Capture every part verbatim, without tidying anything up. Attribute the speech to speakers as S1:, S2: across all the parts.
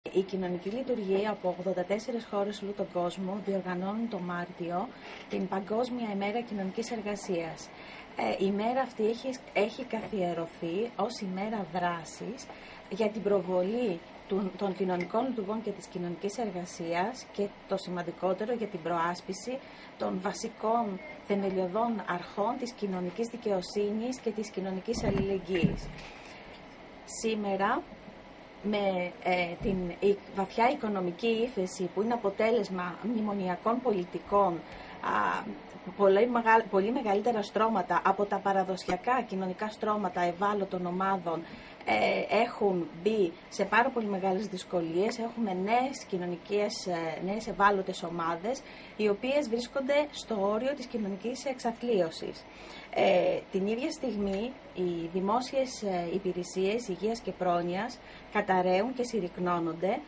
S1: Η κοινωνική λειτουργία από ογδόντα τέσσερις χώρες όλο τον κόσμο διοργανώνουν το Μάρτιο την Παγκόσμια ημέρα κοινωνικής εργασίας. Ε, η μέρα αυτή έχει, έχει καθιερωθεί ως ημέρα δράσης για την προβολή του, των κοινωνικών λειτουργών και της κοινωνικής εργασίας και το σημαντικότερο για την προάσπιση των βασικών θεμελιωδών αρχών της κοινωνικής δικαιοσύνης και της κοινωνικής αλληλεγγύης. Σήμερα, με ε, την η, βαθιά οικονομική ύφεση που είναι αποτέλεσμα μνημονιακών πολιτικών, α, πολύ, μεγα, πολύ μεγαλύτερα στρώματα από τα παραδοσιακά κοινωνικά στρώματα ευάλωτων ομάδων ε, έχουν μπει σε πάρα πολύ μεγάλες δυσκολίες. Έχουμε νέες κοινωνικές, ε, νέες ευάλωτες ομάδες, οι οποίες βρίσκονται στο όριο της κοινωνικής εξαθλίωσης. Ε, την ίδια στιγμή οι δημόσιες ε, υπηρεσίες υγείας και πρόνοιας καταραίουν και συρρυκνώνονται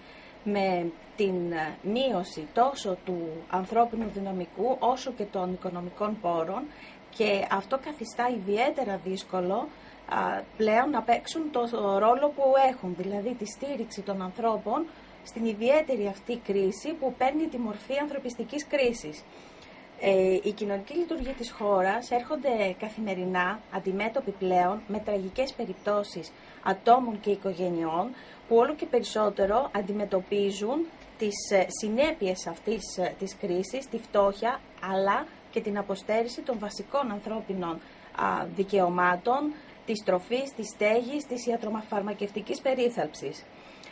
S1: με την ε, μείωση τόσο του ανθρώπινου δυναμικού όσο και των οικονομικών πόρων, και αυτό καθιστά ιδιαίτερα δύσκολο α, πλέον να παίξουν το ρόλο που έχουν, δηλαδή τη στήριξη των ανθρώπων στην ιδιαίτερη αυτή κρίση που παίρνει τη μορφή ανθρωπιστικής κρίσης. Ε, οι κοινωνικοί λειτουργοί της χώρας έρχονται καθημερινά αντιμέτωποι πλέον με τραγικές περιπτώσεις ατόμων και οικογενειών που όλο και περισσότερο αντιμετωπίζουν τις συνέπειες αυτής της κρίσης, τη φτώχεια αλλά και την αποστέρηση των βασικών ανθρώπινων α, δικαιωμάτων, της τροφής, της στέγης, της ιατροφαρμακευτικής περίθαλψης.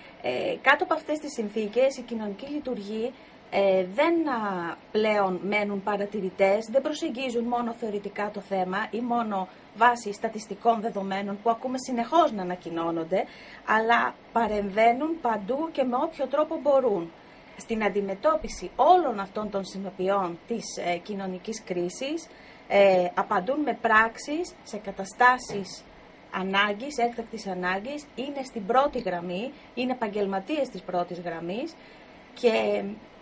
S1: Ε, κάτω από αυτές τις συνθήκες οι κοινωνικοί λειτουργοί Ε, δεν α, πλέον μένουν παρατηρητές, δεν προσεγγίζουν μόνο θεωρητικά το θέμα ή μόνο βάσει στατιστικών δεδομένων που ακούμε συνεχώς να ανακοινώνονται, αλλά παρεμβαίνουν παντού και με όποιο τρόπο μπορούν στην αντιμετώπιση όλων αυτών των συνοπιών της ε, κοινωνικής κρίσης, ε, απαντούν με πράξεις σε καταστάσεις ανάγκης, έκτακτης ανάγκης, είναι στην πρώτη γραμμή, είναι επαγγελματίες της πρώτης γραμμής και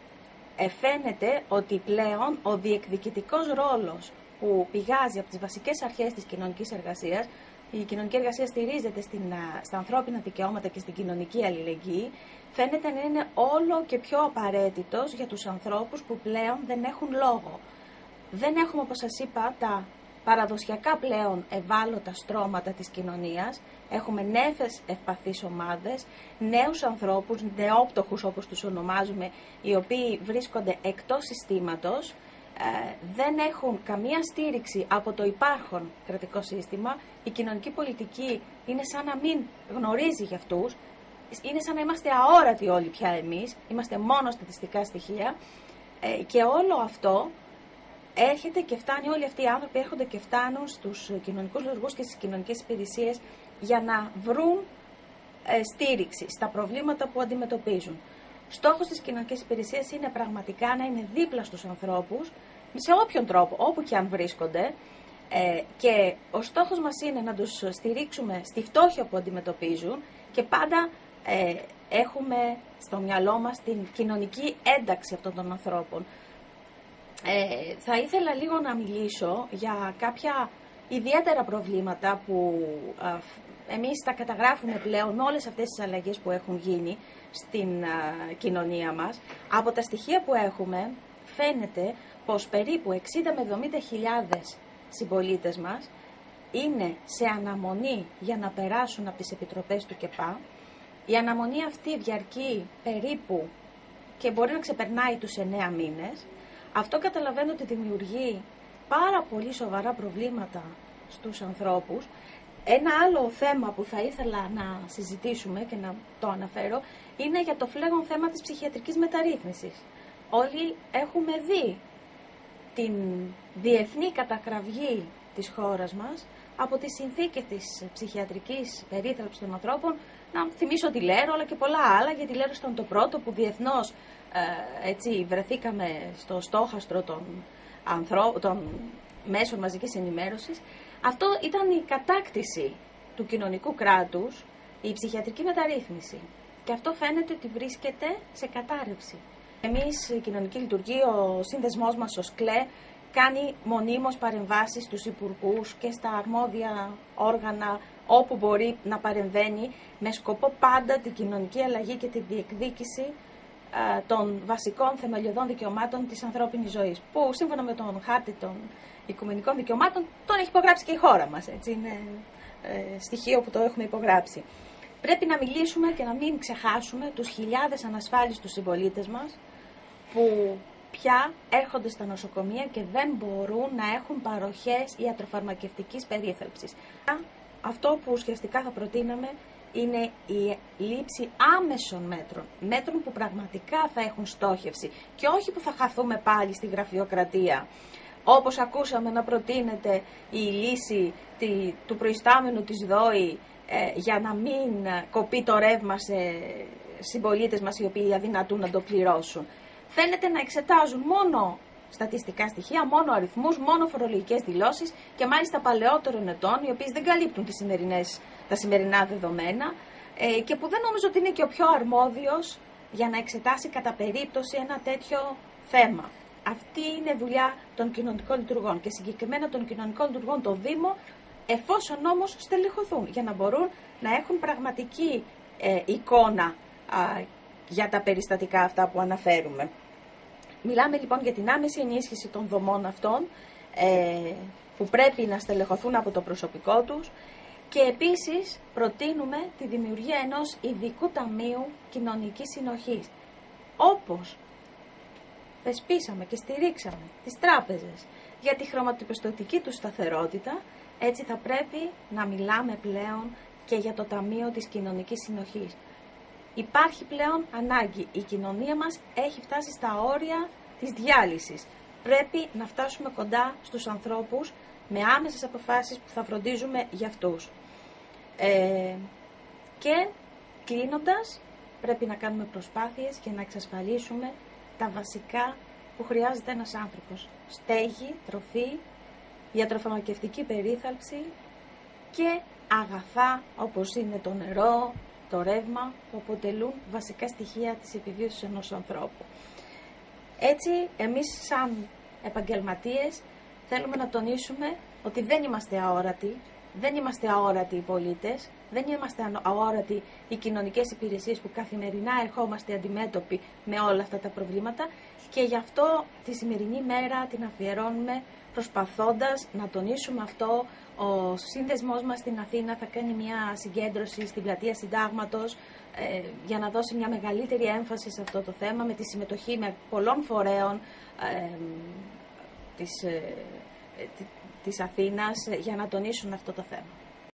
S1: Ε, φαίνεται ότι πλέον ο διεκδικητικός ρόλος που πηγάζει από τις βασικές αρχές της κοινωνικής εργασίας, η κοινωνική εργασία στηρίζεται στην, στα ανθρώπινα δικαιώματα και στην κοινωνική αλληλεγγύη, φαίνεται να είναι όλο και πιο απαραίτητος για τους ανθρώπους που πλέον δεν έχουν λόγο. Δεν έχουμε, όπως σας είπα, τα παραδοσιακά πλέον ευάλωτα στρώματα της κοινωνίας, έχουμε νέες ευπαθείς ομάδες, νέους ανθρώπους, νεόπτωχους όπως τους ονομάζουμε, οι οποίοι βρίσκονται εκτός συστήματος, ε, δεν έχουν καμία στήριξη από το υπάρχον κρατικό σύστημα, η κοινωνική πολιτική είναι σαν να μην γνωρίζει για αυτούς, είναι σαν να είμαστε αόρατοι όλοι πια εμείς, είμαστε μόνο στατιστικά στοιχεία ε, και όλο αυτό έρχεται και φτάνει, όλοι αυτοί οι άνθρωποι έρχονται και φτάνουν στους κοινωνικούς λειτουργούς και στις κοινωνικές υπηρεσίες για να βρουν ε, στήριξη στα προβλήματα που αντιμετωπίζουν. Στόχος της κοινωνικής υπηρεσίας είναι πραγματικά να είναι δίπλα στους ανθρώπους, σε όποιον τρόπο, όπου και αν βρίσκονται, ε, και ο στόχος μας είναι να τους στηρίξουμε στη φτώχεια που αντιμετωπίζουν και πάντα ε, έχουμε στο μυαλό μας την κοινωνική ένταξη αυτών των ανθρώπων. Ε, θα ήθελα λίγο να μιλήσω για κάποια ιδιαίτερα προβλήματα που α, εμείς τα καταγράφουμε πλέον με όλες αυτές τις αλλαγές που έχουν γίνει στην α, κοινωνία μας. Από τα στοιχεία που έχουμε φαίνεται πως περίπου εξήντα με εβδομήντα χιλιάδες συμπολίτες μας είναι σε αναμονή για να περάσουν από τις επιτροπές του ΚΕΠΑ. Η αναμονή αυτή διαρκεί περίπου και μπορεί να ξεπερνάει τους εννέα μήνες. Αυτό καταλαβαίνω ότι δημιουργεί πάρα πολύ σοβαρά προβλήματα στους ανθρώπους. Ένα άλλο θέμα που θα ήθελα να συζητήσουμε και να το αναφέρω είναι για το φλέγον θέμα της ψυχιατρικής μεταρρύθμισης. Όλοι έχουμε δει την διεθνή κατακραυγή της χώρας μας από τις συνθήκες της ψυχιατρικής περίθαλψης των ανθρώπων. Να θυμίσω τη Λέρο αλλά και πολλά άλλα, γιατί η Λέρο ήταν το πρώτο που διεθνώς ε, έτσι, βρεθήκαμε στο στόχαστρο των, ανθρω... των μέσων μαζικής ενημέρωσης. Αυτό ήταν η κατάκτηση του κοινωνικού κράτους, η ψυχιατρική μεταρρύθμιση. Και αυτό φαίνεται ότι βρίσκεται σε κατάρρευση. Εμείς, η κοινωνική λειτουργία, ο σύνδεσμός μας, ο ΣΚΛΕ, κάνει μονίμως παρεμβάσεις στους υπουργούς και στα αρμόδια όργανα όπου μπορεί να παρεμβαίνει, με σκοπό πάντα την κοινωνική αλλαγή και τη διεκδίκηση α, των βασικών θεμελιωδών δικαιωμάτων της ανθρώπινης ζωής, που σύμφωνα με τον χάρτη των οικουμενικών δικαιωμάτων τον έχει υπογράψει και η χώρα μας. Έτσι, είναι ε, στοιχείο που το έχουμε υπογράψει. Πρέπει να μιλήσουμε και να μην ξεχάσουμε τους χιλιάδες ανασφάλιστους συμπολίτες μας που πια έρχονται στα νοσοκομεία και δεν μπορούν να έχουν παροχές ιατροφαρμακευτικής περίθαλψης. Αυτό που ουσιαστικά θα προτείναμε είναι η λήψη άμεσων μέτρων, μέτρων που πραγματικά θα έχουν στόχευση και όχι που θα χαθούμε πάλι στη γραφειοκρατία. Όπως ακούσαμε να προτείνεται η λύση τη, του προϊστάμενου της ΔΟΗ ε, για να μην κοπεί το ρεύμα σε συμπολίτες μας οι οποίοι αδυνατούν να το πληρώσουν. Φαίνεται να εξετάζουν μόνο στατιστικά στοιχεία, μόνο αριθμούς, μόνο φορολογικές δηλώσεις και μάλιστα παλαιότερων ετών, οι οποίες δεν καλύπτουν τις σημερινές, τα σημερινά δεδομένα ε, και που δεν νομίζω ότι είναι και ο πιο αρμόδιος για να εξετάσει κατά περίπτωση ένα τέτοιο θέμα. Αυτή είναι δουλειά των κοινωνικών λειτουργών και συγκεκριμένα των κοινωνικών λειτουργών το Δήμο, εφόσον όμως στελεχωθούν για να μπορούν να έχουν πραγματική ε, εικόνα α, για τα περιστατικά αυτά που αναφέρουμε. Μιλάμε λοιπόν για την άμεση ενίσχυση των δομών αυτών ε, που πρέπει να στελεχωθούν από το προσωπικό τους και επίσης προτείνουμε τη δημιουργία ενός ειδικού ταμείου κοινωνικής συνοχής. Όπως θεσπίσαμε και στηρίξαμε τις τράπεζες για τη χρηματοπιστωτική του σταθερότητα, έτσι θα πρέπει να μιλάμε πλέον και για το Ταμείο της Κοινωνικής Συνοχής. Υπάρχει πλέον ανάγκη. Η κοινωνία μας έχει φτάσει στα όρια της διάλυσης. Πρέπει να φτάσουμε κοντά στους ανθρώπους με άμεσες αποφάσεις που θα φροντίζουμε για αυτούς. Ε, και κλείνοντας, πρέπει να κάνουμε προσπάθειες για να εξασφαλίσουμε τα βασικά που χρειάζεται ένας άνθρωπος. Στέγη, τροφή, ιατροφαρμακευτική περίθαλψη και αγαθά όπως είναι το νερό, το ρεύμα, που αποτελούν βασικά στοιχεία της επιβίωσης ενός ανθρώπου. Έτσι, εμείς σαν επαγγελματίες θέλουμε να τονίσουμε ότι δεν είμαστε αόρατοι, δεν είμαστε αόρατοι οι πολίτες, δεν είμαστε αόρατοι οι κοινωνικές υπηρεσίες που καθημερινά ερχόμαστε αντιμέτωποι με όλα αυτά τα προβλήματα και γι' αυτό τη σημερινή μέρα την αφιερώνουμε προσπαθώντας να τονίσουμε αυτό. Ο σύνδεσμός μας στην Αθήνα θα κάνει μια συγκέντρωση στην πλατεία Συντάγματος ε, για να δώσει μια μεγαλύτερη έμφαση σε αυτό το θέμα με τη συμμετοχή με πολλών φορέων ε, της, ε, της Αθήνας για να τονίσουν αυτό το θέμα.